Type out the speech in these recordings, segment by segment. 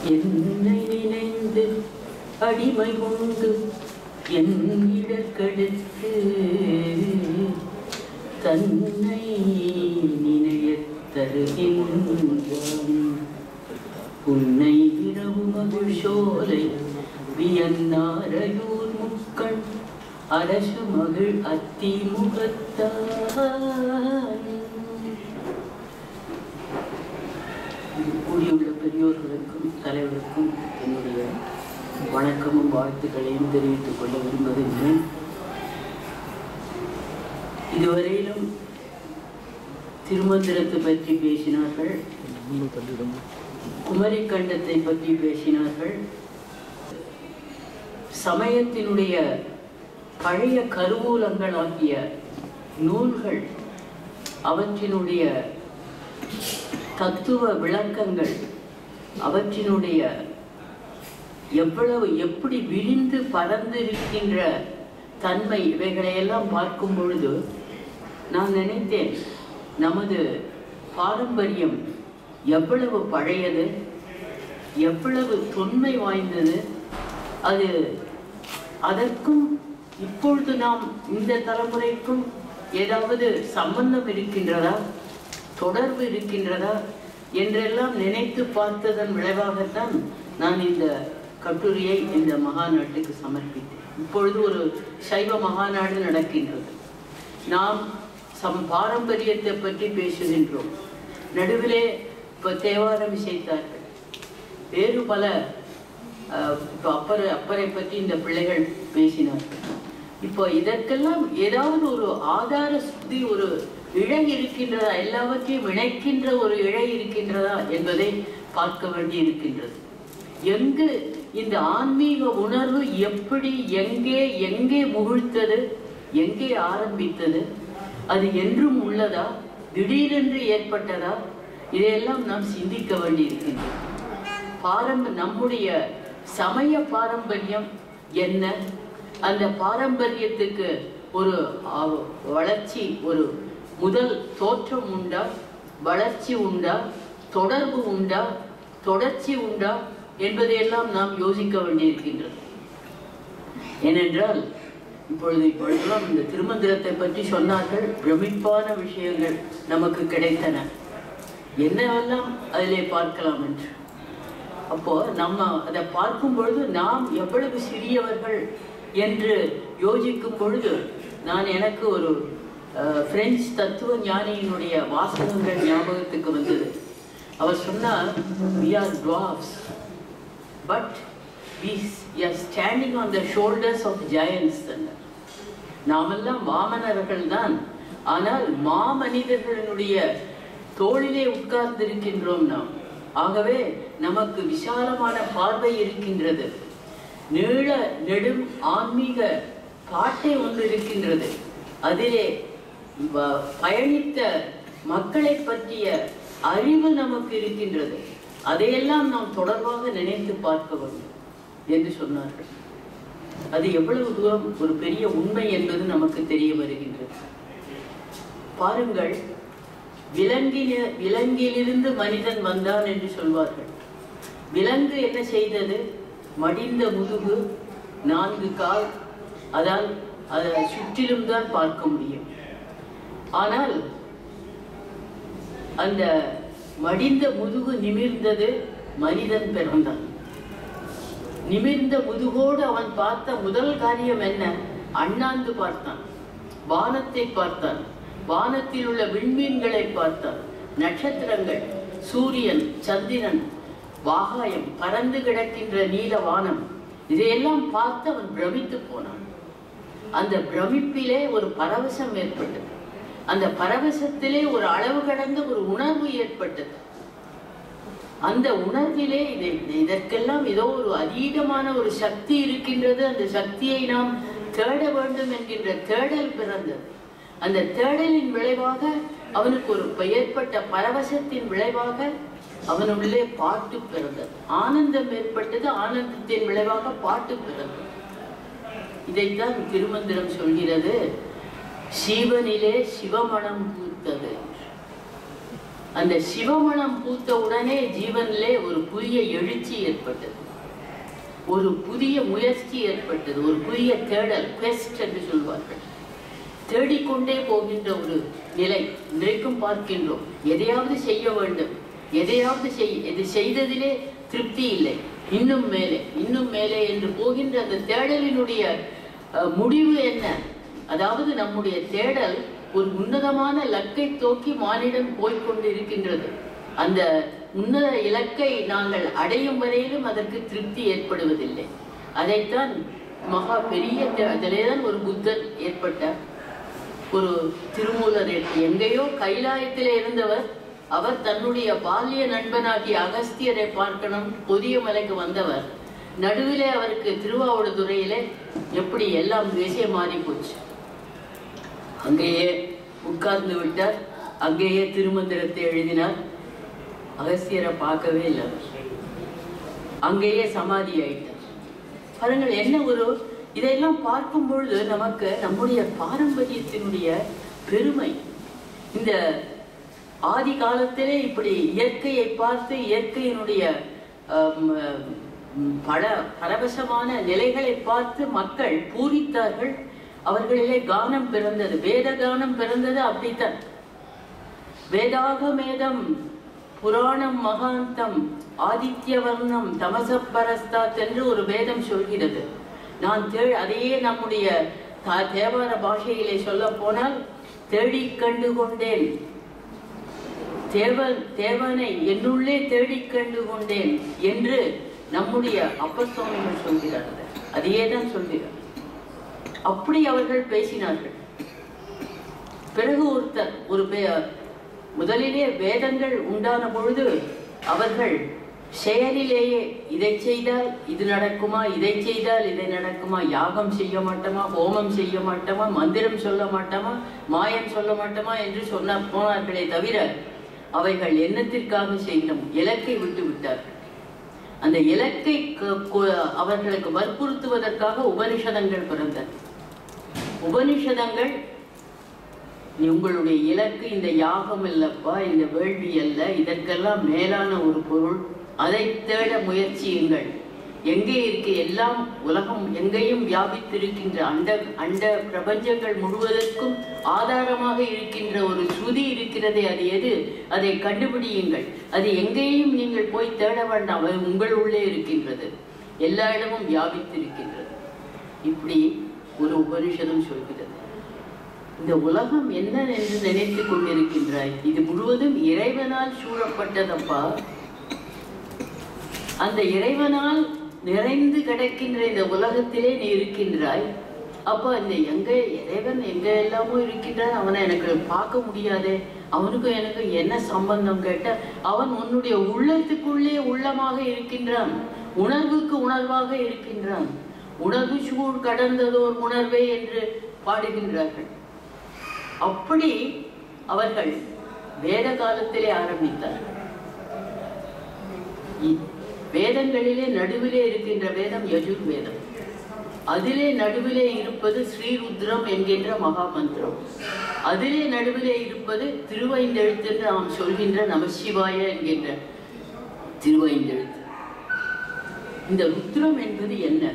என்னை நினைந்து அடிமை கொண்டு என் இடக்கெடுத்து தன்னை நினையத் தருகின்றான். உன்னை விரவு மகிழ் சோலை வியன்னாரையூர் முக்கண் அரசு மகிழ் அத்திமுகத்தான். கூடியுள்ள பெரியோர்களுக்கும் தலைவருக்கும் என்னுடைய வணக்கமும் வாழ்த்துக்களையும் தெரிவித்துக் கொள்ள விரும்புகின்றேன். இதுவரையிலும் திருமந்திரத்தை பற்றி பேசினார்கள், குமரி கண்டத்தை பற்றி பேசினார்கள், சமயத்தினுடைய பழைய கருவூலங்கள் ஆகிய நூல்கள் அவற்றினுடைய தத்துவ விளக்கங்கள் அவற்றினுடைய எப்படி விரிந்து பறந்து இருக்கின்ற தன்மை இவைகளையெல்லாம் பார்க்கும் பொழுது நான் நினைத்தேன், நமது பாரம்பரியம் எவ்வளவு பழையது, எவ்வளவு தொன்மை வாய்ந்தது. அது அதற்கும் இப்பொழுது நாம் இந்த தலைமுறைக்கும் ஏதாவது சம்பந்தம் இருக்கின்றதா, தொடர்பு இருக்கின்றதா என்றெல்லாம் நினைத்து பார்த்ததன் விளைவாகத்தான் நான் இந்த கட்டுரையை இந்த மகாநாட்டுக்கு சமர்ப்பித்தேன். இப்பொழுது ஒரு சைவ மகாநாடு நடக்கின்றது. நாம் பாரம்பரியத்தை பற்றி பேசுகின்றோம். நடுவிலே இப்போ தேவாரம் இசைத்தார்கள், வேறு பல இப்போ அப்பரை பற்றி இந்த பிள்ளைகள் பேசினார்கள். இப்போ இதற்கெல்லாம் ஏதாவது ஒரு ஆதார சுத்தி, ஒரு இழை இருக்கின்றதா, எல்லாவற்றையும் இணைக்கின்ற ஒரு இழை இருக்கின்றதா என்பதை பார்க்க வேண்டி இருக்கின்றது. எங்கு இந்த ஆன்மீக உணர்வு எப்படி எங்கே முகிழ்த்தது, எங்கே ஆரம்பித்தது, அது என்றும் உள்ளதா, திடீரென்று ஏற்பட்டதா, இதையெல்லாம் நாம் சிந்திக்க வேண்டி இருக்கின்றது. நம்முடைய சமய பாரம்பரியம் என்ன, அந்த பாரம்பரியத்துக்கு ஒரு வளர்ச்சி, ஒரு முதல் தோற்றம் உண்டா, வளர்ச்சி உண்டா, தொடர்பு உண்டா, தொடர்ச்சி உண்டா என்பதையெல்லாம் நாம் யோசிக்க வேண்டியிருக்கின்றது. ஏனென்றால் இப்பொழுதெல்லாம் இந்த திருமந்திரத்தை பற்றி சொன்னார்கள், பிரமிப்பான விஷயங்கள் நமக்கு கிடைத்தன, என்னவெல்லாம் அதிலே பார்க்கலாம் என்று. அப்போ நம்ம அதை பார்க்கும் பொழுது நாம் எவ்வளவு சிறியவர்கள் என்று யோசிக்கும் பொழுது எனக்கு ஒரு பிரெஞ்சு தத்துவ ஞானியினுடைய வாசகங்கள் ஞாபகத்துக்கு வந்தது. அவர் சொன்னார், we are dwarfs but we are standing on the shoulders of giants. நாமெல்லாம் வாமனர்கள் தான், ஆனால் மாமனிதர்களுடைய தோளிலே உட்கார்ந்திருக்கின்றோம் நாம். ஆகவே நமக்கு விசாலமான பார்வை இருக்கின்றது. நீள நெடும் ஆன்மீக பாட்டை ஒன்று இருக்கின்றது. அதிலே பயணித்த மக்களை பற்றிய அறிவு நமக்கு இருக்கின்றது. அதையெல்லாம் நாம் தொடர்பாக நினைத்து பார்க்க வேண்டும் என்று சொன்னார்கள். அது எவ்வளவு தூரம் ஒரு பெரிய உண்மை என்பது நமக்கு தெரிய வருகின்றது. பாருங்கள், விலங்கிலிருந்து மனிதன் வந்தான் என்று சொல்வார்கள். விலங்கு என்ன செய்தது? மடிந்த முதுகு, 4 கால், அதால் அதை சுற்றிலும் தான் பார்க்க முடியும். ஆனால் அந்த மடிந்த முதுகு நிமிர்ந்தது, மனிதன் பிறந்தான். நிமிர்ந்த முதுகோடு அவன் பார்த்த முதல் காரியம் என்ன? அண்ணாந்து பார்த்தான், வானத்தை பார்த்தான், வானத்தில் உள்ள விண்மீன்களை பார்த்தான், நட்சத்திரங்கள், சூரியன், சந்திரன், வாகாயம், பறந்து கிடக்கின்ற நீல வானம், இதையெல்லாம் பார்த்து அவன் பிரமித்து போனான். அந்த பிரமிப்பிலே ஒரு பரவசம் ஏற்பட்டது. அந்த பரவசத்திலே ஒரு அளவு கடந்த ஒரு உணர்வு ஏற்பட்டது. அந்த உணர்விலே இதற்கெல்லாம் ஏதோ ஒரு அதீதமான ஒரு சக்தி இருக்கின்றது. அந்த சக்தியை நாம் தேட வேண்டும் என்கின்ற தேடல் பிறந்தது. அந்த தேடலின் விளைவாக அவனுக்கு ஒரு ஏற்பட்ட பரவசத்தின் விளைவாக அவனுள்ளே பாட்டு பிறந்தது. ஆனந்தம் ஏற்பட்டது. ஆனந்தத்தின் விளைவாக பாட்டு பிறந்தது. இதைத்தான் திருமந்திரம் சொல்கிறது, சிவனிலே சிவமணம் பூத்தது. அந்த சிவமணம் பூத்த உடனே ஜீவனிலே ஒரு புதிய எழுச்சி ஏற்பட்டது, ஒரு புதிய முயற்சி ஏற்பட்டது, ஒரு புதிய தேடல், quest என்று சொல்வார்கள். தேடிக்கொண்டே போகின்ற ஒரு நிலை இன்றைக்கும் பார்க்கின்றோம். எதையாவது செய்ய வேண்டும், எதையாவது இது செய்ததிலே திருப்தி இல்லை, இன்னும் மேலே இன்னும் மேலே என்று போகின்ற அந்த தேடலினுடைய முடிவு என்ன? அதாவது நம்முடைய தேடல் ஒரு உன்னதமான இலக்கை நோக்கி மானிடம் போய்கொண்டு இருக்கின்றது. அந்த உன்னத இலக்கை நாங்கள் அடையும் வரையிலும் அதற்கு திருப்தி ஏற்படுவதில்லை. அதைத்தான் மகா பெரிய அதிலேதான் ஒரு புத்தர் ஏற்பட்டார். ஒரு திருமூலர் எங்கேயோ கைலாயத்திலே இருந்தவர், அவர் தன்னுடைய பால்ய நண்பனாகிய அகஸ்தியரை பார்க்கணும் புதிய மலைக்கு வந்தவர். நடுவிலே அவருக்கு திருவாவடுதுறையிலே எப்படி எல்லாம் விஷயம் மாறி போச்சு. அங்கேயே உட்கார்ந்து விட்டார், அங்கேயே திருமந்திரத்தை எழுதினார். அகஸ்தியரை பார்க்கவே இல்லை, அங்கேயே சமாதி ஆயிட்டார். பாருங்கள் என்ன ஒரு இதையெல்லாம் பார்க்கும் பொழுது நமக்கு நம்முடைய பாரம்பரியத்தினுடைய பெருமை. இந்த ஆதி காலத்திலே இப்படி இயற்கையை பார்த்து இயற்கையினுடைய பரவசமான நிலைகளை பார்த்து மக்கள் பூரித்தார்கள். அவர்களிலே கானம் பிறந்தது, வேத கானம் பிறந்தது. அப்படித்தான் வேதாகமேதம் புராணம் மகாந்தம் ஆதித்யவர்ணம் தமசப்பரஸ்தாத் என்று ஒரு வேதம் சொல்கிறது. அதையே நம்முடைய தேவார பாஷையிலே சொல்ல போனால் தேடிக் கண்டு கொண்டேன், தேவனை என்னுள்ளே தேடிக் கண்டு கொண்டேன் என்று நம்முடைய அப்பசுவாமிகள் சொல்கிறார்கள். அதையே தான் சொல்கிறார். அப்படி அவர்கள் பேசினார்கள். பிறகு ஒருத்தர் முதலிலே வேதங்கள் உண்டான பொழுது அவர்கள் செயலிலேயே இதை செய்தால் இது நடக்குமா, இதை செய்தால் இதை நடக்குமா, யாகம் செய்ய மாட்டோமா, ஹோமம் செய்ய மாட்டோமா, மந்திரம் சொல்ல மாட்டோமா, மாயம் சொல்ல மாட்டோமா என்று போனார்களே தவிர அவைகள் எண்ணத்திற்காக செய்யணும் இலக்கை விட்டு விட்டார்கள். அந்த இலக்கை அவர்களுக்கு வற்புறுத்துவதற்காக உபனிஷதங்கள் பிறந்தன. உபனிஷதங்கள் உங்களுடைய இலக்கு இந்த யாகம் இல்லப்பா, இந்த வேள்வி அல்ல, இதற்கெல்லாம் மேலான ஒரு பொருள், அதை தேட முயற்சியுங்கள். எங்கே இருக்கு எல்லாம் உலகம் எங்கேயும் வியாபித்திருக்கின்ற அண்ட பிரபஞ்சங்கள் முழுவதற்கும் ஆதாரமாக இருக்கின்ற ஒரு ஸ்ருதி இருக்கிறதே, அது எது? அதை கண்டுபிடியுங்கள். அது எங்கேயும் நீங்கள் போய் தேட வேண்டாம், அது உங்கள் உள்ளே இருக்கின்றது, எல்லா இடமும் வியாபித்திருக்கின்றது. இப்படி ஒரு உபனிஷதம் சொல்கிறது. இந்த உலகம் என்ன என்று நினைத்து கொண்டிருக்கின்றாய்? இது முழுவதும் இறைவனால் சூழப்பட்டதப்பா. அந்த இறைவனால் நிறைந்து கிடக்கின்ற இந்த உலகத்திலே நீ இருக்கின்றாய். அப்போ இந்த இறைவன் எங்க எல்லாமோ இருக்கின்றான், அவனை எனக்கு பார்க்க முடியாதே, அவனுக்கும் எனக்கு என்ன சம்பந்தம் கேட்ட, அவன் உன்னுடைய உள்ளத்துக்குள்ளே உள்ளமாக இருக்கின்றான், உணர்வுக்கு உணர்வாக இருக்கின்றான். உணர்வு சூழ் கடந்ததோர் உணர்வே என்று பாடுகின்றார்கள். அப்படி அவர்கள் வேத காலத்திலே ஆரம்பித்தார்கள். வேதங்களிலே நடுவிலே இருக்கின்ற வேதம் யஜுர்வேதம். அதிலே நடுவிலே இருப்பது ஸ்ரீருத்ரம் என்கின்ற மகா மந்திரம். அதிலே நடுவிலே இருப்பது திருவைந்தெழுத்து என்று நாம் சொல்கின்ற நமசிவாய என்கின்ற திருவைந்தெழுத்து. இந்த ருத்ரம் என்பது என்ன?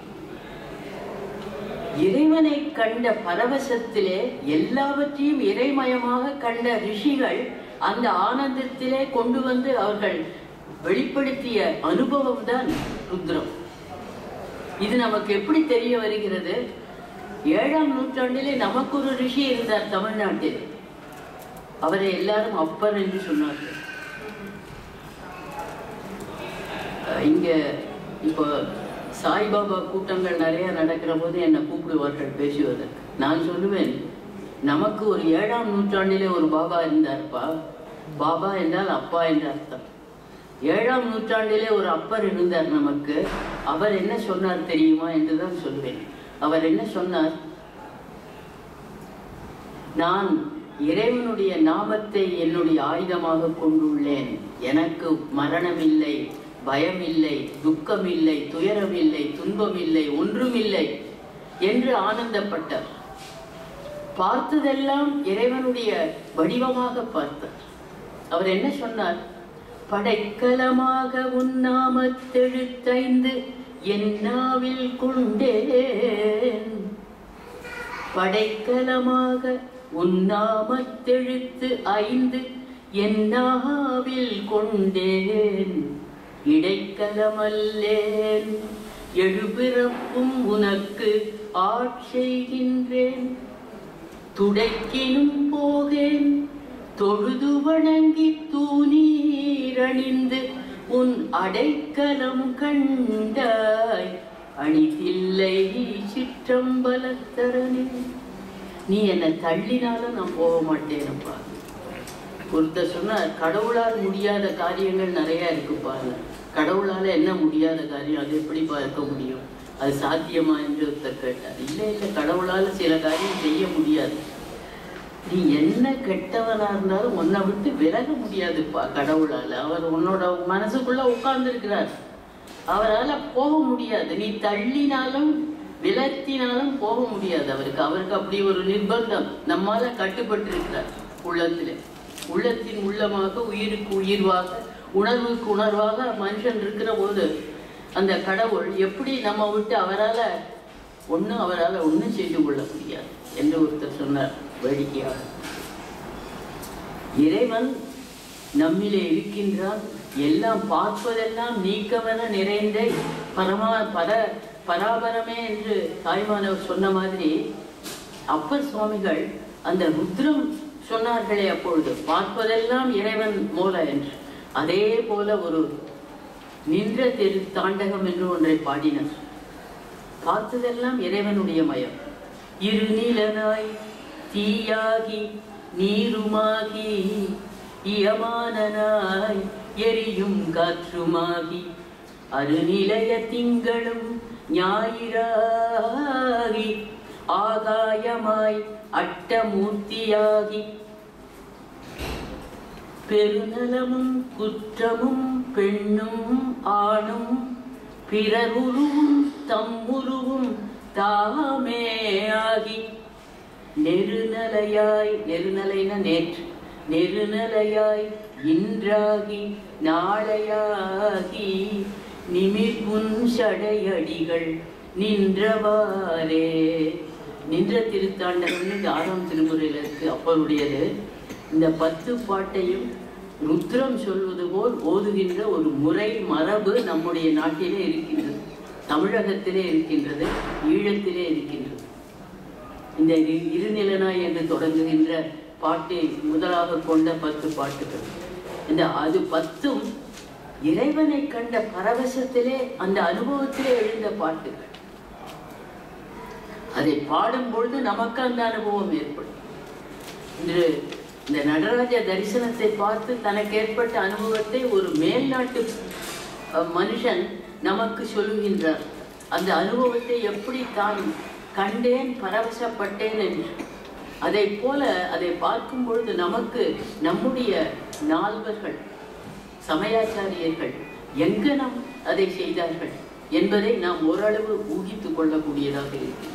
இறைவனை கண்ட பரவசத்திலே எல்லாவற்றையும் இறைமயமாக கண்ட ரிஷிகள் அந்த ஆனந்தத்திலே கொண்டு வந்து அவர்கள் வெளிப்படுத்திய அனுபவம் தான் ருத்ரம். இது நமக்கு எப்படி தெரிய வருகிறது? 7ஆம் நூற்றாண்டிலே நமக்கு ஒரு ரிஷி இருந்தார் தமிழ்நாட்டில். அவரை எல்லாரும் அப்பர் என்று சொன்னார்கள். இங்க இப்போ சாய்பாபா கூட்டங்கள் நிறைய நடக்கிற போது என்னை கூப்பிடுவார்கள் பேசுவதற்கு. நான் சொல்லுவேன், நமக்கு ஒரு 7ஆம் நூற்றாண்டிலே ஒரு பாபா இருந்தார்ப்பா. பாபா என்றால் அப்பா என்ற அர்த்தம். 7ஆம் நூற்றாண்டிலே ஒரு அப்பர் இருந்தார் நமக்கு. அவர் என்ன சொன்னார் தெரியுமா என்றுதான் சொல்வேன். அவர் என்ன சொன்னார்? நான் இறைவனுடைய நாமத்தை என்னுடைய ஆயுதமாக கொண்டுள்ளேன், எனக்கு மரணம் இல்லை, பயம் இல்லை, துக்கம் இல்லை, துயரம் இல்லை, துன்பம் இல்லை, ஒன்றும் இல்லை என்று ஆனந்தப்பட்டார். பார்த்ததெல்லாம் இறைவனுடைய வடிவமாக பார்த்தார். அவர் என்ன சொன்னார்? படைக்கலமாக உன்னாமத்தெழுத்தைந்து என் நாவில் கொண்டேன். படைக்கலமாக உன்னாமத்தெழுத்து 5 என் நாவில் கொண்டேன். இடைக்கலமல்லேன் எழுபிறப்பும் உனக்கு ஆட்செய்கின்றேன். துடைக்கினும் போகேன் தொழுது வணங்கி தூணீரணிந்து உன் அடைக்கலம் கண்டாய் அணிதில்லை சிற்றம்பலத்தரனே. நீ என்னை தள்ளினாலும் நான் போக மாட்டேனப்பா. ஒருத்தர் சொன்னார், கடவுளால் முடியாத காரியங்கள் நிறைய இருக்குப்பா. கடவுளால என்ன முடியாத காரியம்? அது எப்படி பார்க்க முடியும்? அது சாத்தியமா என்று ஒருத்தர் கேட்டார். இல்லை இல்லை, கடவுளால சில காரியம் செய்ய முடியாது. நீ என்ன கெட்டவனா இருந்தாலும் உன்னை விட்டு விலக முடியாதுப்பா கடவுளால. அவர் உன்னோட மனசுக்குள்ள உட்கார்ந்து இருக்கிறார். அவரால் போக முடியாது. நீ தள்ளினாலும் விலத்தினாலும் போக முடியாது அவருக்கு. அவருக்கு அப்படி ஒரு நிர்பந்தம் நம்மால கட்டுப்பட்டு இருக்கிறார். உள்ளத்தின் உள்ளமாக, உயிருக்கு உயிர்வாக, உணர்வுக்கு உணர்வாக மனுஷன் இருக்கிற போது அந்த கடவுள் எப்படி நம்ம விட்டு அவரால் ஒன்றும் செய்து கொள்ள முடியாது என்று ஒருத்தர் சொன்னார் வேடிக்கையாக. இறைவன் நம்மிலே இருக்கின்றான். எல்லாம் பார்ப்பதெல்லாம் நீக்கமென நிறைந்த பராபரமே என்று தாய்மானவர் சொன்ன மாதிரி அப்பர் சுவாமிகள் அந்த ருத்ரம் சொன்னார்களே அப்பொழுது, பார்ப்பதெல்லாம் இறைவன் மூல என்று. அதே போல ஒரு நின்ற தெரு தாண்டகம் என்று ஒன்றை பாடினார். பார்த்ததெல்லாம் இறைவனுடைய மயம். இருநிலனாய் தீயாகி நீருமாகி இயமானனாய் எரியும் காற்றுமாகி அருநிலைய திங்களும் ஞாயிறாகி ஆகாயமாய் அட்டமூர்த்தியாகி பெருநலமும் குற்றமும் பெண்ணும் ஆணும் பிறருருவும் தம்முருவும் தாமே ஆகி நெருநலையாய், நெருநலைன நேற்று, நெருநலையாய் இன்றாகி நாளையாகி நிமிர்புன் சடையடிகள் நின்றவாறே. நின்ற திருத்தாண்டகம்னு 6ஆம் திருமுறையில் இருக்கு அப்பருடையது. இந்த 10 பாட்டையும் ருத்ரம் சொல்வது போல் ஓதுகின்ற ஒரு முறை மரபு நம்முடைய நாட்டிலே இருக்கின்றது, தமிழகத்திலே இருக்கின்றது, ஈழத்திலே இருக்கின்றது. இந்த இருநிலனாய் என்று தொடங்குகின்ற பாட்டை முதலாக கொண்ட 10 பாட்டுகள். அது 10ம் இறைவனை கண்ட பரவசத்திலே அந்த அனுபவத்திலே எழுந்த பாட்டுகள். அதை பாடும் பொழுது நமக்கு அந்த அனுபவம் ஏற்படும். இன்று இந்த நடராஜ தரிசனத்தை பார்த்து தனக்கு ஏற்பட்ட அனுபவத்தை ஒரு மேல்நாட்டு மனுஷன் நமக்கு சொல்லுகின்றார். அந்த அனுபவத்தை எப்படி தான் கண்டேன், பரவசப்பட்டேன் என்று. அதை போல அதை பார்க்கும் பொழுது நமக்கு நம்முடைய நால்வர்கள், சமயாச்சாரியர்கள் எங்கனம் அதை செய்தார்கள் என்பதை நாம் ஓரளவு ஊகித்துக் கொள்ளக்கூடியதாக இருக்கிறது.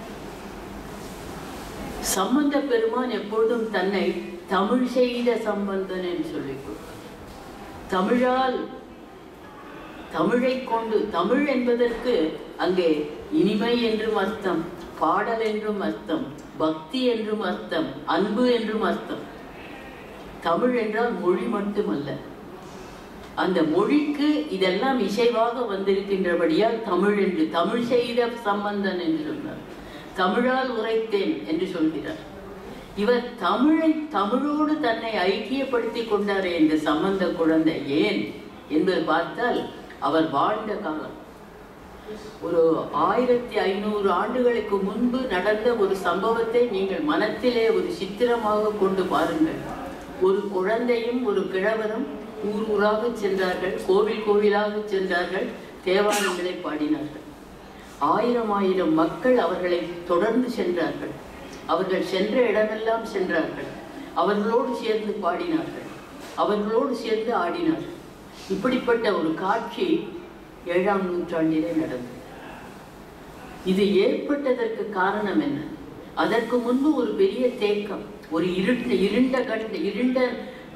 சம்பந்த பெருமான் எப்பொழுதும் தன்னை தமிழ் செய்த சம்பந்தன் என்று சொல்லிக் கொள்வார். தமிழால், தமிழை கொண்டு, தமிழ் என்பதற்கு அங்கே இனிமை என்றும் அர்த்தம், பாடல் என்றும் அர்த்தம், பக்தி என்றும் அர்த்தம், அன்பு என்றும் அர்த்தம். தமிழ் என்றால் மொழி மட்டுமல்ல, அந்த மொழிக்கு இதெல்லாம் இசைவாக வந்திருக்கின்றபடியால் தமிழ் என்று, தமிழ் செய்த சம்பந்தன் என்று சொன்னார். தமிழால் உரைத்தேன் என்று சொல்கிறார். இவர் தமிழை, தமிழோடு தன்னை ஐக்கியப்படுத்திக் கொண்டாரே இந்த சம்பந்த குழந்தை. ஏன் என்பது பார்த்தால் அவர் வாழ்ந்த காலம் ஒரு 1500 ஆண்டுகளுக்கு முன்பு நடந்த ஒரு சம்பவத்தை நீங்கள் மனத்திலே ஒரு சித்திரமாக கொண்டு பாருங்கள். ஒரு குழந்தையும் ஒரு கிழவரும் ஊர் ஊராக சென்றார்கள், கோவில் கோவிலாக சென்றார்கள், தேவாரங்களை பாடினார்கள். 1000 மக்கள் அவர்களை தொடர்ந்து சென்றார்கள். அவர்கள் சென்ற இடமெல்லாம் சென்றார்கள். அவர்களோடு சேர்ந்து பாடினார்கள், அவர்களோடு சேர்ந்து ஆடினார்கள். இப்படிப்பட்ட ஒரு காட்சி 7ஆம் நூற்றாண்டிலே நடந்தது. இது ஏற்பட்டதற்கு காரணம் என்ன? அதற்கு முன்பு ஒரு பெரிய தேக்கம், ஒரு இருண்ட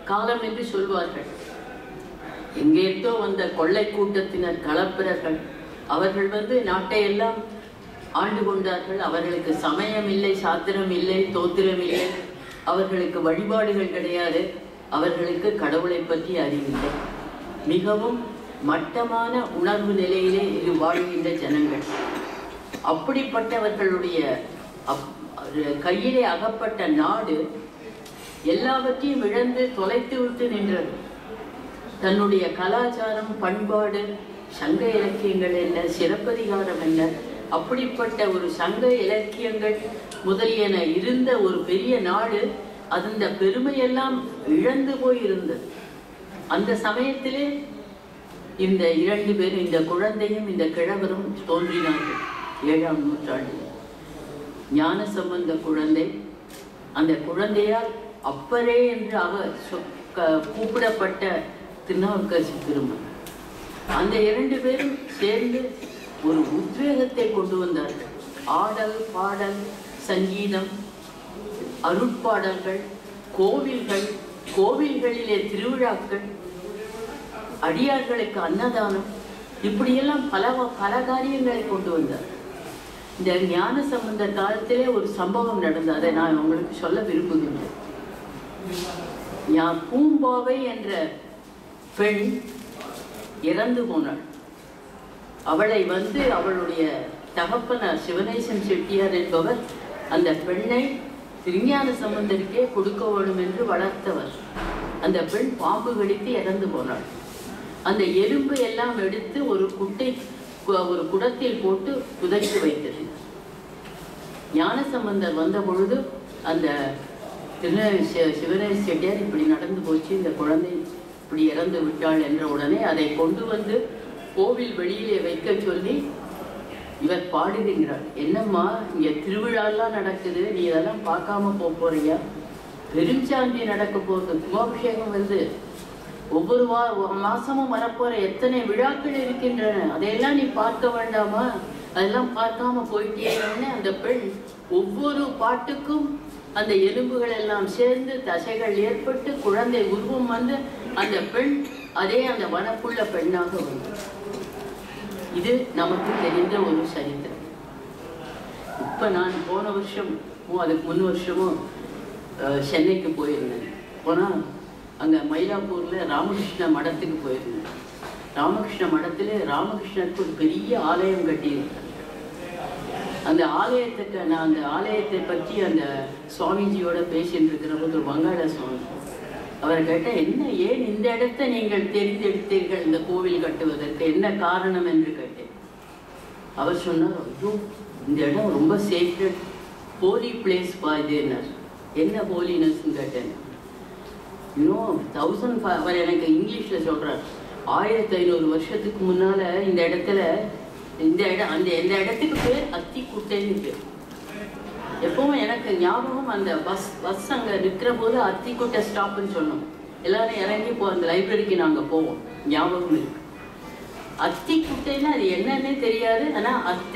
காலம் என்று சொல்வார்கள். எங்கேட்டோ வந்த கொள்ளை கூட்டத்தினர், களப்பிரர்கள், அவர்கள் நாட்டை எல்லாம் ஆண்டு கொண்டார்கள். அவர்களுக்கு சமயம் இல்லை, சாத்திரம் இல்லை, தோத்திரம் இல்லை, அவர்களுக்கு வழிபாடுகள் கிடையாது, அவர்களுக்கு கடவுளை பற்றி அறிவில்லை. மிகவும் மட்டமான உணர்வு நிலையிலே இது வாழ்கின்ற ஜனங்கள். அப்படிப்பட்டவர்களுடைய கையிலே அகப்பட்ட நாடு எல்லாவற்றையும் இழந்து தொலைத்து விட்டு நின்றது. தன்னுடைய கலாச்சாரம், பண்பாடு, சங்க இலக்கியங்கள் என்ன, சிறப்பதிகாரம் என்ன, அப்படிப்பட்ட ஒரு சங்க இலக்கியங்கள் முதலியன இருந்த ஒரு பெரிய நாடு அந்த பெருமையெல்லாம் இழந்து போய் இருந்தது. அந்த சமயத்திலே இந்த 2 பேரும், இந்த குழந்தையும் இந்த கிழவரும் தோன்றினார்கள் 7ஆம் நூற்றாண்டில். ஞான சம்பந்த குழந்தை, அந்த குழந்தையால் அப்பரே என்று கூப்பிடப்பட்ட திருநாவுக்கரசு பெருமான், அந்த 2 பேரும் சேர்ந்து ஒரு உத்வேகத்தை கொண்டு வந்தார்கள். ஆடல், பாடல், சங்கீதம், அருட்பாடல்கள், கோவில்கள், கோவில்களிலே திருவிழாக்கள், அடியார்களுக்கு அன்னதானம், இப்படியெல்லாம் பல காரியங்களை கொண்டு வந்தார். இந்த ஞான சம்பந்த காலத்திலே ஒரு சம்பவம் நடந்தது, அதை நான் உங்களுக்கு சொல்ல விரும்புகின்றேன். பூம்பாவை என்ற பெண் இறந்து போனாள். அவளை அவளுடைய தகப்பனார் சிவனேசன் செட்டியார் என்பவர் அந்த பெண்ணை திருஞான சம்பந்தருக்கே கொடுக்க வேண்டும் என்று வளர்த்தவர். அந்த பெண் பாம்பு கடித்து இறந்து போனாள். அந்த எலும்பு எல்லாம் எடுத்து ஒரு குடத்தில் போட்டு புதைத்து வைத்தது. ஞான சம்பந்தர் வந்த பொழுது அந்த சிவனேச செட்டியார் இப்படி நடந்து போச்சு, இந்த குழந்தை இப்படி இறந்து விட்டாள் என்ற உடனே அதை கொண்டு கோவில் வெளியிலே வைக்க சொல்லி இவர் பாடுகிறார். என்னம்மா, இங்க திருவிழாலாம் நடக்குது, நீ இதெல்லாம் பார்க்காம போறியா? பெருஞ்சாந்தி நடக்க போகுது, கும்பாபிஷேகம் வருது, ஒவ்வொரு மாசமும் வரப்போற எத்தனை விழாக்கள் இருக்கின்றன, அதையெல்லாம் நீ பார்க்க வேண்டாமா? அதெல்லாம் பார்க்காம போயிட்டேன்னு அந்த பெண் ஒவ்வொரு பாட்டுக்கும் அந்த எலும்புகள் எல்லாம் சேர்ந்து தசைகள் ஏற்பட்டு குழந்தை உருவம் அந்த பெண் அதே அந்த வனப்புள்ள பெண்ணாக வந்தது. இது நமக்கு தெரிந்த ஒரு சரித்திரம். இப்ப நான் போன வருஷமும் அதுக்கு முன் வருஷமும் சென்னைக்கு போயிருந்தேன். போனா அங்க மயிலாப்பூர்ல ராமகிருஷ்ண மடத்துக்கு போயிருந்தேன். ராமகிருஷ்ண மடத்துல ராமகிருஷ்ணருக்கு ஒரு பெரிய ஆலயம் கட்டியிருக்காங்க. அந்த ஆலயத்துக்கு நான் அந்த ஆலயத்தை பற்றி அந்த சுவாமிஜியோட பேசிட்டு இருக்கிற ஒரு வங்காள சுவாமி, அவரை கேட்டேன், ஏன் இந்த இடத்தை நீங்கள் தெரிந்தெடுத்தீர்கள் இந்த கோவில் கட்டுவதற்கு, என்ன காரணம் என்று கேட்டேன். அவர் சொன்னார், ஐயோ இந்த இடம் ரொம்ப சேக்ரெட், ஹோலி பிளேஸ் பாய்தேன்னார். என்ன ஹோலினஸ்ன்னு கேட்டேன். இன்னும் 1000 அவர் எனக்கு இங்கிலீஷ்ல சொல்றார், 1500 வருஷத்துக்கு முன்னால இந்த இடத்துல இந்த இடத்துக்கு பேர் அத்திக்குட்டைன்னு பேர். எப்பவும் எனக்கு ஞாபகம், அந்த பஸ் அங்க நிற்கிற போது அத்திக்குட்டை ஸ்டாப்னு சொன்னோம். எல்லாரும் இறங்கி அந்த லைப்ரரிக்கு நாங்க போவோம், ஞாபகம் இருக்கு. அத்திக்குட்டைன்னா அது என்னன்னே தெரியாது. ஆனா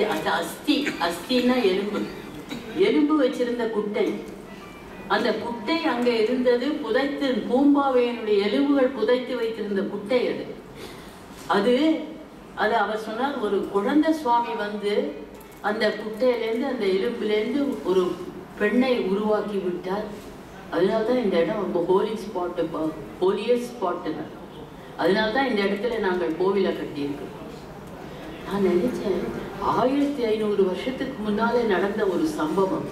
அஸ்தின்னா எலும்பு வச்சிருந்த குட்டை. அந்த குட்டை அங்க இருந்தது, புதைத்து பூம்பாவையனுடைய எலும்புகள் புதைத்து வைத்திருந்த குட்டை அது அவர் சொன்னார், ஒரு குழந்தை சுவாமி அந்த குட்டையிலேருந்து அந்த எலும்பிலேருந்து ஒரு பெண்ணை உருவாக்கி விட்டார். அதனால்தான் இந்த இடம் ரொம்ப ஹோலியஸ்ட் ஸ்பாட்டுங்க. அதனால்தான் இந்த இடத்துல நாங்கள் கோவிலை கட்டியிருக்கோம். நான் நினைச்சேன், 1500 வருஷத்துக்கு முன்னாலே நடந்த ஒரு சம்பவம்.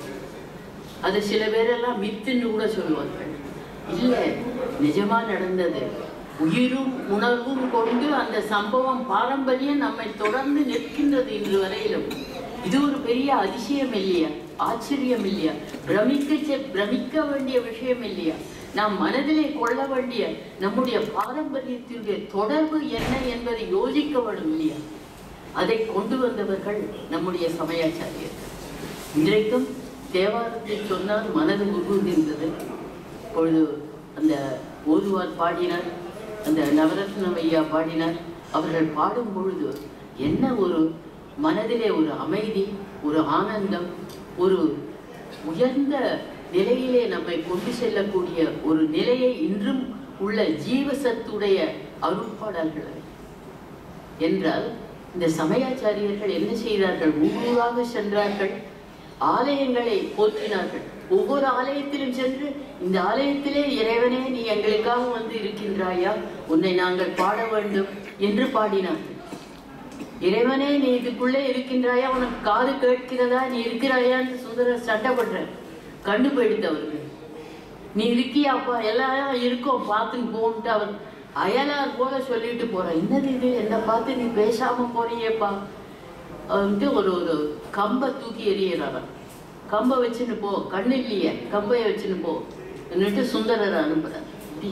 அதை சில பேரெல்லாம் மித்துன்னு கூட சொல்லுவார்கள். இல்லை, நிஜமா நடந்தது. உயிரும் உணர்வும் கொண்டு அந்த சம்பவம் பாரம்பரியம் நம்மை தொடர்ந்து நிற்கின்றது இன்று வரையிலும். இது ஒரு பெரிய அதிசயம் இல்லையா? ஆச்சரியம் இல்லையா? பிரமிக்க வேண்டிய விஷயம் இல்லையா? நாம் மனதிலே கொள்ள வேண்டிய நம்முடைய பாரம்பரியத்தினுடைய தொடர்பு என்ன என்பதை யோசிக்க வேண்டும் இல்லையா? அதை கொண்டு வந்தவர்கள் நம்முடைய சமயாச்சாரியர்கள். இன்றைக்கும் தேவாரத்தை சொன்னால் மனது உருகுகின்றது. இப்பொழுது அந்த ஓதுவார் பாடினார், அந்த நவரத்னம் ஐயா பாடினார். அவர்கள் பாடும் பொழுது என்ன ஒரு மனதிலே ஒரு அமைதி, ஒரு ஆனந்தம், ஒரு உயர்ந்த நிலையிலே நம்மை கொண்டு செல்லக்கூடிய ஒரு நிலையை இன்றும் உள்ள ஜீவசத்துடைய அருட்பாடல்கள் என்றால் இந்த சமயாச்சாரியர்கள் என்ன செய்தார்கள்? ஊராக சென்றார்கள், ஆலயங்களை போற்றினார்கள். ஒவ்வொரு ஆலயத்திலும் சென்று இந்த ஆலயத்திலே இறைவனே நீ எங்களுக்காக வந்து இருக்கின்றாயா, உன்னை நாங்கள் பாட வேண்டும் என்று பாடினார்கள். இறைவனே நீ இதுக்குள்ளே இருக்கின்றாயா, உனக்கு காது கேட்கிறதா, நீ இருக்கிறாயான்னு சுந்தரர் சண்டை பண்ற. கண்டு போயிடுத்தவர்கள். நீ இருக்கியாப்பா, எல்லாம் இருக்கோம் பார்த்துன்னு போன்ட்டு அவர் அயலார் போல சொல்லிட்டு போற. என்னது இது, என்ன பார்த்து நீ பேசாம போறியேப்பா வந்துட்டு ஒரு கம்பை தூக்கி எறியறவன். கம்பை வச்சுன்னு போ, கண்ணு இல்லையே கம்பையை வச்சுன்னு போ என்னட்டு சுந்தரர் அனுப்புறார்.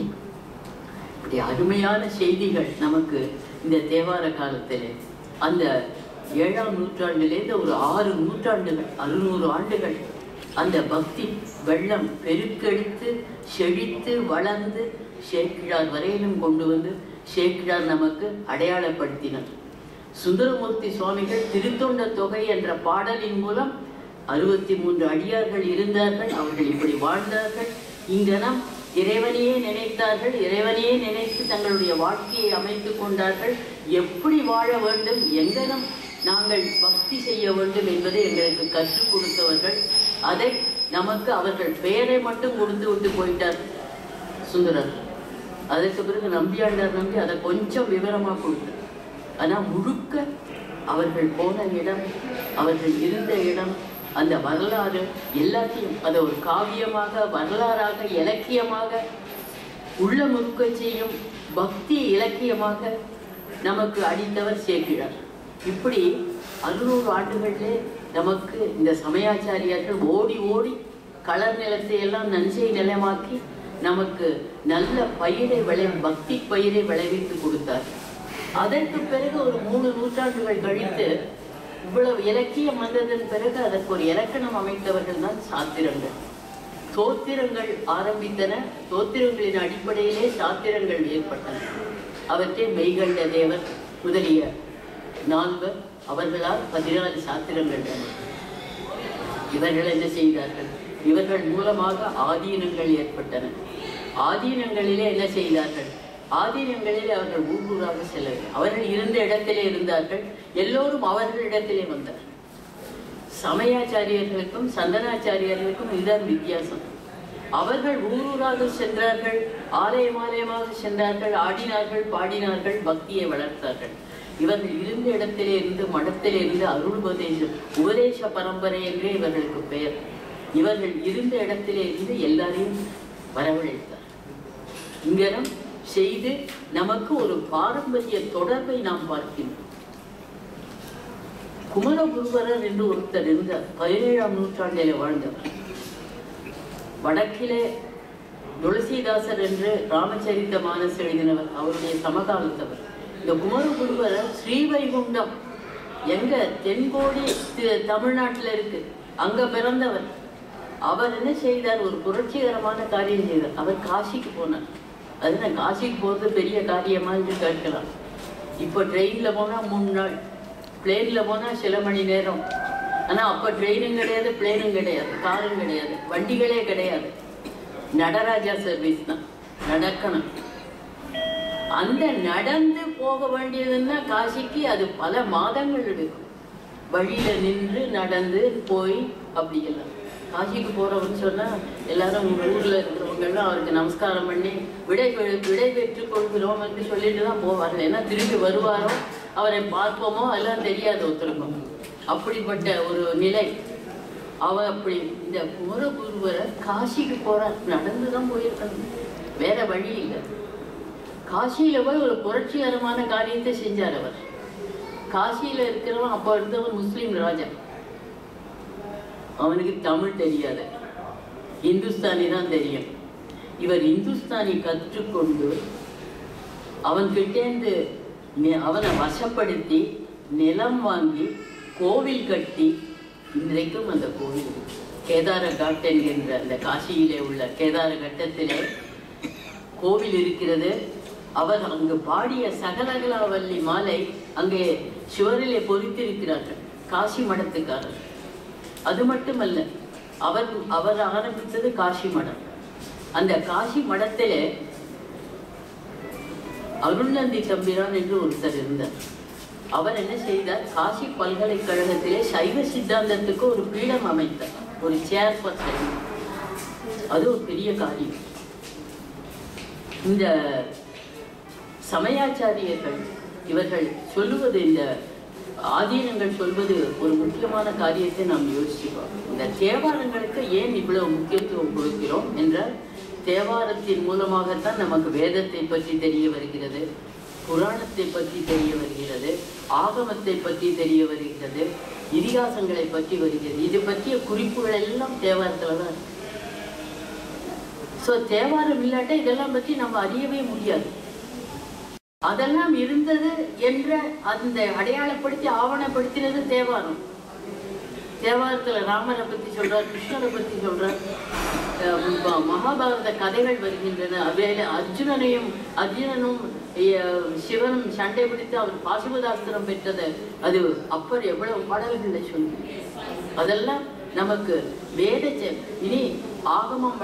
இப்படி அருமையான செய்திகள் நமக்கு இந்த தேவார காலத்திலே அந்த 7ஆம் நூற்றாண்டிலேருந்து ஒரு 6 நூற்றாண்டுகள் 600 ஆண்டுகள் அந்த பக்தி வெள்ளம் பெருக்கெடுத்து செழித்து வளர்ந்து சேக்கிழார் வரையிலும் கொண்டு வந்து சேக்கிழார் நமக்கு அடையாளப்படுத்தினார். சுந்தரமூர்த்தி சுவாமிகள் திருத்தொண்ட தொகை என்ற பாடலின் மூலம் 63 அடியார்கள் இருந்தார்கள். அவர்கள் இப்படி வாழ்ந்தார்கள். இங்கனம் இறைவனையே நினைத்தார்கள், இறைவனையே நினைத்து தங்களுடைய வாழ்க்கையை அமைத்துக் கொண்டார்கள். எப்படி வாழ வேண்டும், எங்கனம் நாங்கள் பக்தி செய்ய வேண்டும் என்பதை எங்களுக்கு கற்றுக் கொடுத்தவர்கள். அதை நமக்கு அவர்கள் பெயரை மட்டும் கொடுத்து விட்டு போயிட்டார் சுந்தரர். அதற்கு பிறகு நம்பியாண்டார் நம்பி அதை கொஞ்சம் விவரமாக கொடுத்தார். ஆனால் முழுக்க அவர்கள் போன இடம், அவர்கள் இருந்த இடம், அந்த வரலாறு எல்லாத்தையும் அதை ஒரு காவியமாக, வரலாறாக, இலக்கியமாக உள்ள முழுக்க செய்யும் பக்தி இலக்கியமாக நமக்கு அளித்தவர் சேக்கிழார். இப்படி 600 ஆண்டுகளிலே நமக்கு இந்த சமயாச்சாரியர்கள் ஓடி ஓடி களர் நிலத்தை எல்லாம் நஞ்சை நிலமாக்கி நமக்கு நல்ல பயிரை பக்தி பயிரை விளைவித்து கொடுத்தார். அதற்கு பிறகு ஒரு 3 நூற்றாண்டுகள் கழித்து இவ்வளவு இலக்கியம் வந்ததன் பிறகு அதற்கு ஒரு இலக்கணம் அமைத்தவர்கள் தான் சாத்திரங்கள். தோத்திரங்கள் ஆரம்பித்தன. தோத்திரங்களின் அடிப்படையிலே சாத்திரங்கள் ஏற்பட்டன. அவற்றை மெய்கண்ட தேவர் முதலிய 4 அவர்களால் 14 சாத்திரங்கள். இவர்கள் என்ன செய்தார்கள்? இவர்கள் மூலமாக ஆதீனங்கள் ஏற்பட்டன. ஆதீனங்களிலே என்ன செய்தார்கள்? ஆதீனங்களிலே அவர்கள் ஊராக செல்லவில்லை. அவர்கள் இருந்த இடத்திலே இருந்தார்கள். எல்லோரும் அவர்களிடத்திலே வந்தார். சமயாச்சாரியர்களுக்கும் சந்தனாச்சாரியர்களுக்கும் இதுதான் வித்தியாசம். அவர்கள் ஊராக சென்றார்கள், ஆலயம் ஆலயமாக சென்றார்கள், ஆடினார்கள், பாடினார்கள், பக்தியை வளர்த்தார்கள். இவர்கள் இருந்த இடத்திலே இருந்து, மடத்திலே இருந்து அருள் உபதேச பரம்பரை என்றே இவர்களுக்கு பெயர். இவர்கள் இருந்த இடத்திலே இருந்து எல்லாரையும் வரவழைத்தார். இங்கனம் செய்து நமக்கு ஒரு பாரம்பரிய தொடர்பை நாம் பார்க்கின்றோம். குமரகுருபரர் என்று ஒருத்தர் இருந்தார். 17ஆம் நூற்றாண்டிலே வாழ்ந்தவர். வடக்கிலே துளசிதாசர் என்று ராமச்சரித்த மானஸ் எழுதினவர். அவருடைய சமகாலத்தவர். இந்த குமரகுருபரர் ஸ்ரீவைகுண்டம் எங்க தென்கோடி தமிழ்நாட்டில் இருக்கு, அங்க பிறந்தவர். அவர் என்ன செய்தார்? ஒரு புரட்சிகரமான காரியம் செய்தார். அவர் காசிக்கு போனார். அது நான் காசிக்கு போகிறது பெரிய காரியமா என்று கேட்கலாம். இப்போ ட்ரெயினில் போனால் 3 நாள், பிளேனில் போனால் சில மணி நேரம். ஆனால் அப்போ ட்ரெயினும் கிடையாது, பிளேனும் கிடையாது, காரும் கிடையாது, வண்டிகளே கிடையாது. நடராஜா சர்வீஸ் தான், நடக்கணும். அந்த நடந்து போக வேண்டியதுன்னா காசிக்கு அது பல மாதங்கள் எடுக்கும். வழியில நின்று நடந்து போய் அப்படியெல்லாம். காசிக்கு போறவன்னு சொன்னா எல்லாரும் ஊர்ல இருக்கிறவங்கெல்லாம் அவருக்கு நமஸ்காரம் பண்ணி விடை பெற்றுக் கொள்கிறோம் என்று சொல்லிட்டு தான் போவார்கள். ஏன்னா திரும்பி வருவாரோ அவரை பார்ப்போமோ எல்லாம் தெரியாது ஒருத்தருக்கும். அப்படிப்பட்ட ஒரு நிலை. அவர் அப்படி இந்த குமரகுருவரை காசிக்கு போறார். நடந்துதான் போயிருக்கணும், வேற வழி இல்லை. காசியில போய் ஒரு புரட்சிகரமான காரியத்தை செஞ்சார் அவர். காசியில இருக்கிறவன் அப்போ இருந்தவன் முஸ்லீம் ராஜா. அவனுக்கு தமிழ் தெரியாது, இந்துஸ்தானி தான் தெரியும். இவர் இந்துஸ்தானி கற்றுக்கொண்டு அவன்கிட்டேந்து அவனை வசப்படுத்தி நிலம் வாங்கி கோவில் கட்டி, இன்றைக்கும் அந்த கோவில் கேதாரகாட் என்கின்ற அந்த காசியிலே உள்ள கேதாரகட்டத்திலே கோவில் இருக்கிறது. அவர் அங்கு பாடிய சகலகலாவல்லி மாலை அங்கே சுவரிலே பொறித்திருக்கிறார்கள் காசி மடத்துக்காரர். அது மட்டுமல்ல, அவர் ஆரம்பித்தது காசி மடம். அந்த காசி மடத்திலே அருள்நந்தி தம்பிரான் என்று ஒருத்தர் இருந்தார். அவர் என்ன செய்தார், காசி பல்கலைக்கழகத்திலே சைவ சித்தாந்தத்துக்கு ஒரு பீடம் அமைத்தார், ஒரு சேர் பர்சன். அது ஒரு பெரிய காரியம். இந்த சமயாச்சாரியர்கள் இவர்கள் சொல்லுவது, இந்த ஆதீனங்கள் சொல்வது ஒரு முக்கியமான காரியத்தை நாம் யோசிக்கிறோம். இந்த தேவாரங்களுக்கு ஏன் இவ்வளவு முக்கியத்துவம் கொடுக்கிறோம் என்றால், தேவாரத்தின் மூலமாகத்தான் நமக்கு வேதத்தை பற்றி தெரிய வருகிறது, புராணத்தை பற்றி தெரிய வருகிறது, ஆகமத்தை பற்றி தெரிய வருகிறது, இதிகாசங்களை பற்றி வருகிறது. இது பற்றிய குறிப்புகள் எல்லாம் தேவாரத்தில் தான். ஸோ தேவாரம் இல்லாட்ட இதெல்லாம் பற்றி நம்ம அறியவே முடியாது. அதெல்லாம் இருந்தது என்ற அந்த அடையாளப்படுத்தி ஆவணப்படுத்தினது தேவாரம். தேவாரத்துல ராமரை பற்றி சொல்றார், கிருஷ்ணரை பற்றி சொல்றார், மகாபாரத கதைகள் வருகின்றன. அர்ஜுனனும் சிவனும் சண்டை பிடித்து அவர் பாசுபதாஸ்திரம் பெற்றது, அது அப்பர் எவ்வளவு பாடல்களை சொல்லி, அதெல்லாம் நமக்கு வேத. இனி ஆகமம்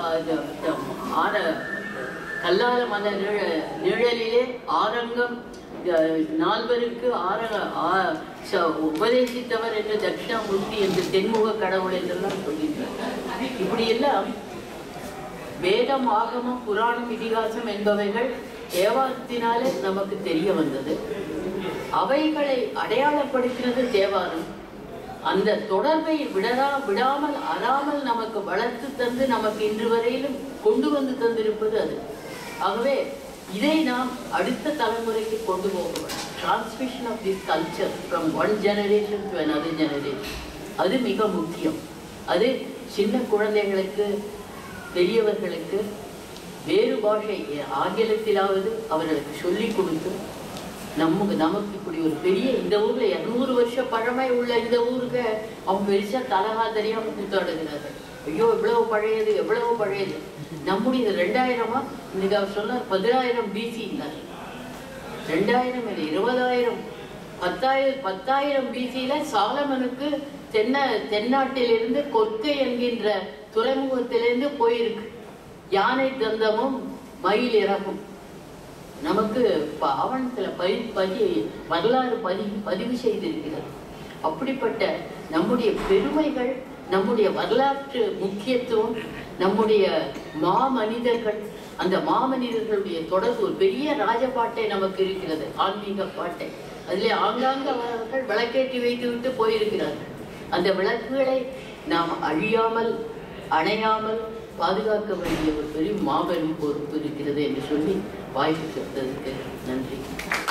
கல்லால மத நிழலிலே ஆரங்கம் நால்வருக்கு உபதேசித்தவர் என்று தட்சிணாமூர்த்தி என்று தென்முக கடவுள் என்றெல்லாம் சொல்கின்றார். இப்படியெல்லாம் வேதம், ஆகமம், புராணம், இதிகாசம் என்பவைகள் தேவாரத்தினாலே நமக்கு தெரிய வந்தது. அவைகளை அடையாளப்படுத்தினது தேவாரம். அந்த தொடர்பை விடாமல் அறாமல் நமக்கு வளர்த்து தந்து நமக்கு இன்று வரையிலும் கொண்டு வந்து தந்திருப்பது அது. ஆகவே இதை நாம் அடுத்த தலைமுறைக்கு கொண்டு போக வேண்டும். Transmission of this culture from one generation to another generation, அது மிக முக்கியம். அது சின்ன குழந்தைகளுக்கு, பெரியவர்களுக்கு வேறு பாஷை ஆங்கிலத்திலாவது அவர்களுக்கு சொல்லிக் கொடுத்து, நமக்கு இப்படி ஒரு பெரிய இந்த ஊர்ல 200 வருஷ பழமை உள்ள இந்த ஊருக்கு அவங்க பெருசா தலகா தெரியாம கூத்தாடுகிறார்கள். ஐயோ எவ்வளவு பழையது, எவ்வளவு பழையது. நம்முடைய 2000 இன்னைக்கு அவர் சொன்னார் 10000 BC இருந்தார். 2000 20,000 10,000 BCல சாலமனுக்கு தென்னாட்டிலிருந்து கொற்கை என்கின்ற துறைமுகத்திலிருந்து போயிருக்கு யானை தந்தமும் மயில் இறகும். நமக்கு ஆவணத்துல வரலாறு பதிவு செய்திருக்கிறது. அப்படிப்பட்ட நம்முடைய பெருமைகள், நம்முடைய வரலாற்று முக்கியத்துவம், நம்முடைய மாமனிதர்கள், அந்த மாமனிதர்களுடைய தொடர்பு, ஒரு பெரிய ராஜபாட்டை நமக்கு இருக்கிறது, ஆன்மீக பாட்டை. அதிலே ஆங்காங்க அவர்கள் விளக்கேற்றி வைத்து விட்டு போயிருக்கிறார்கள். அந்த விளக்குகளை நாம் அழியாமல் அணையாமல் பாதுகாக்க வேண்டிய ஒரு பெரிய மாபெரும் பொறுப்பு இருக்கிறது என்று சொல்லி வாய்ப்பு கொடுத்ததற்கு நன்றி.